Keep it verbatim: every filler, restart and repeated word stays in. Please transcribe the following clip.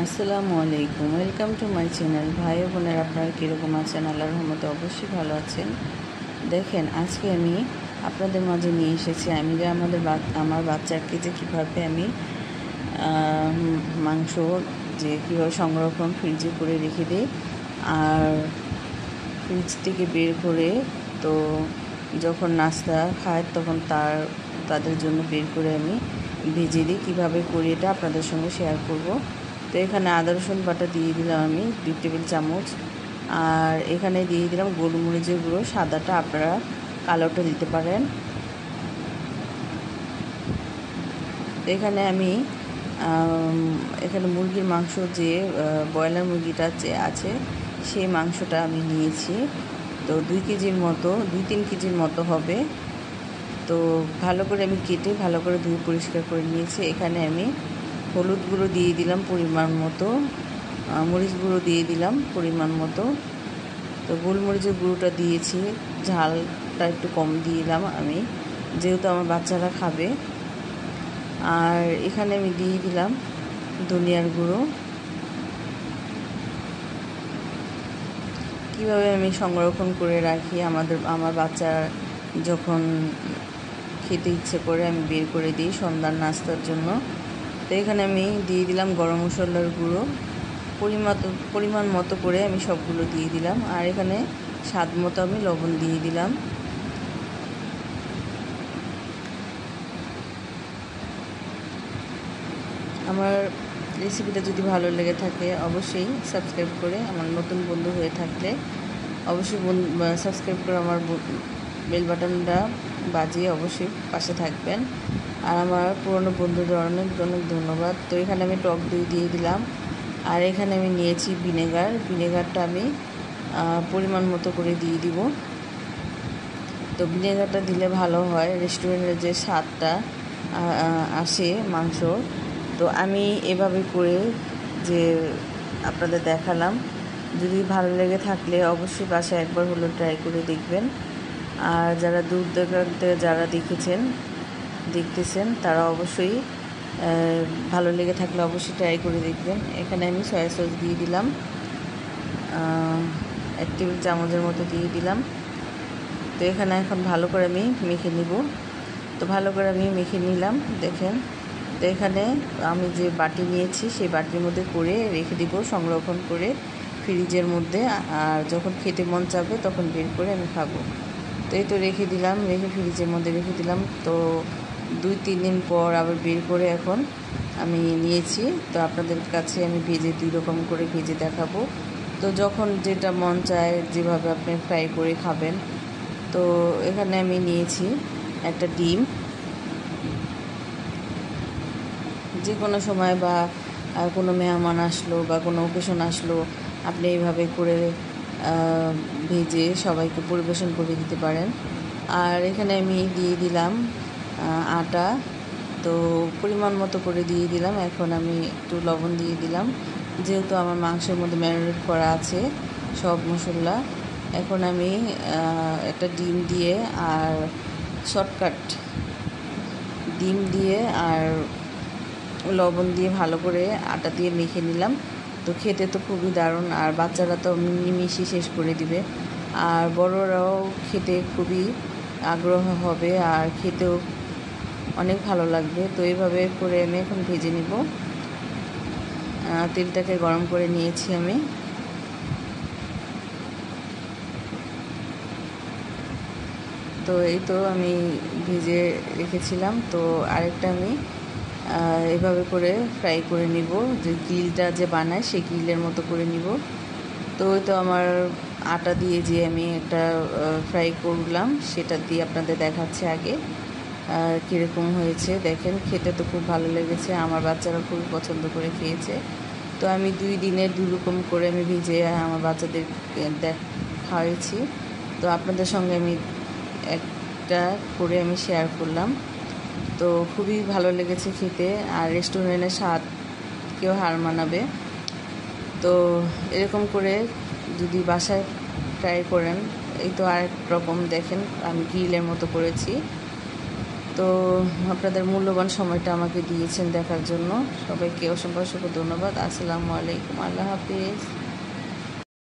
আসসালামু আলাইকুম, welcome to my channel. ভাই ও বোনেরা, আপনারা কীরকম আছেন? আল্লাহর রহমতে অবশ্যই ভালো আছেন। দেখেন, আজকে আমি আপনাদের মাঝে নিয়ে এসেছি আমি যে আমাদের আমার বাচ্চাকে যে কীভাবে আমি মাংস যে কীভাবে সংরক্ষণ ফ্রিজে করে রেখে দিই, আর ফ্রিজ থেকে বের করে তো যখন নাস্তা খায় তখন তার তাদের জন্য বের করে আমি ভেজে দিই। কীভাবে করি এটা আপনাদের সঙ্গে শেয়ার করব। তো এখানে আদা রসুন বাটা দিয়ে দিলাম আমি দুই টেবিল চামচ, আর এখানে দিয়ে দিলাম গোলমরিচের গুঁড়ো, সাদাটা আপনারা কালোটা দিতে পারেন। এখানে আমি এখানে মুরগির মাংস যে ব্রয়লার মুরগিটা যে আছে সেই মাংসটা আমি নিয়েছি। তো দুই কেজির মতো দুই তিন কেজির মতো হবে। তো ভালো করে আমি কেটে ভালো করে ধুয়ে পরিষ্কার করে নিয়েছি। এখানে আমি হলুদ গুঁড়ো দিয়ে দিলাম পরিমাণ মতো, মরিচ গুঁড়ো দিয়ে দিলাম পরিমাণ মতো। তো গোলমরিচের গুঁড়োটা দিয়েছি, ঝালটা একটু কম দিলাম আমি, যেহেতু আমার বাচ্চারা খাবে। আর এখানে আমি দিয়ে দিলাম ধনিয়ার গুঁড়ো। কীভাবে আমি সংরক্ষণ করে রাখি, আমাদের আমার বাচ্চার যখন খেতে ইচ্ছে করে আমি বের করে দিই সন্ধ্যার নাস্তার জন্য। তো এখানে আমি দিয়ে দিলাম গরম মশলার গুঁড়ো, পরিমাণ পরিমাণ মতো করে আমি সবগুলো দিয়ে দিলাম। আর এখানে স্বাদ মতো আমি লবণ দিয়ে দিলাম। আমার রেসিপিটা যদি ভালো লেগে থাকে অবশ্যই সাবস্ক্রাইব করে, আমার নতুন বন্ধু হয়ে থাকলে অবশ্যই সাবস্ক্রাইব করে আমার বেল বাটনটা বাজিয়ে অবশ্যই পাশে থাকবেন। আর আমার পুরনো বন্ধুদের অনেক অনেক ধন্যবাদ। তো এখানে আমি টক দই দিয়ে দিলাম, আর এখানে আমি নিয়েছি ভিনেগার। ভিনেগারটা আমি পরিমাণ মতো করে দিয়ে দিব। তো ভিনেগারটা দিলে ভালো হয়, রেস্টুরেন্টের যে স্বাদটা আসে মাংস। তো আমি এভাবে করে যে আপনাদের দেখালাম, যদি ভালো লেগে থাকলে অবশ্যই বাসায় একবার হলো ট্রাই করে দেখবেন। আর যারা দূর দূরান্তে যারা দেখেছেন দেখতেছেন তারা অবশ্যই ভালো লেগে থাকলে অবশ্যই ট্রাই করে দেখবেন। এখানে আমি সয়া সস দিয়ে দিলাম, এক টেবিল চামচের মতো দিয়ে দিলাম। তো এখানে এখন ভালো করে আমি মেখে নিব। তো ভালো করে আমি মেখে নিলাম, দেখেন। তো এখানে আমি যে বাটি নিয়েছি সেই বাটির মধ্যে করে রেখে দিব সংরক্ষণ করে ফ্রিজের মধ্যে। আর যখন খেতে মন চাবে তখন বের করে আমি খাবো। তো এই তো রেখে দিলাম, রেখে ফ্রিজের মধ্যে রেখে দিলাম। তো দুই তিন দিন পর আবার বের করে এখন আমি নিয়েছি। তো আপনাদের কাছে আমি ভেজে দুই রকম করে ভেজে দেখাবো। তো যখন যেটা মন চায় যেভাবে আপনি ফ্রাই করে খাবেন। তো এখানে আমি নিয়েছি একটা ডিম। যে কোনো সময় বা কোনো মেহমান আসলো বা কোনো অকেশন আসলো, আপনি এইভাবে করে ভেজে সবাইকে পরিবেশন করে দিতে পারেন। আর এখানে আমি দিয়ে দিলাম আটা, তো পরিমাণ মতো করে দিয়ে দিলাম। এখন আমি একটু লবণ দিয়ে দিলাম, যেহেতু আমার মাংসের মধ্যে ম্যারিনেট করা আছে সব মশলা। এখন আমি একটা ডিম দিয়ে আর শর্টকাট ডিম দিয়ে আর লবণ দিয়ে ভালো করে আটা দিয়ে মেখে নিলাম। তো খেতে তো খুবই দারুণ, আর বাচ্চারা তো মিশিয়ে শেষ করে দিবে, আর বড়রাও খেতে খুবই আগ্রহ হবে, আর খেতেও অনেক ভালো লাগবে। তো এইভাবে করে আমি এখন ভেজে নিব। তেলটাকে গরম করে নিয়েছি আমি। তো এই তো আমি ভেজে রেখেছিলাম। তো আরেকটা আমি এভাবে করে ফ্রাই করে নিব, যে গ্রিলটা যে বানায় সেই গ্রিলের মতো করে নিব। তো ওই তো আমার আটা দিয়ে যে আমি একটা ফ্রাই করলাম সেটা দিয়ে আপনাদের দেখাচ্ছে আগে কীরকম হয়েছে। দেখেন, খেতে তো খুব ভালো লেগেছে, আমার বাচ্চারা খুবই পছন্দ করে খেয়েছে। তো আমি দুই দিনের দুই রকম করে আমি ভেজে আমার বাচ্চাদের দেখ খাওয়াইছি। তো আপনাদের সঙ্গে আমি একটা করে আমি শেয়ার করলাম। তো খুবই ভালো লেগেছে খেতে, আর রেস্টুরেন্টের স্বাদ কেউ হার মানাবে। তো এরকম করে যদি বাসায় ট্রাই করেন। এই তো আরেক রকম দেখেন আমি গ্রিলের মতো করেছি। তো আপনাদের মূল্যবান সময়টা আমাকে দিয়েছেন দেখার জন্য। সবাইকে অসংখ্য অসংখ্য ধন্যবাদ। আসসালামু আলাইকুম, আল্লাহ হাফিজ।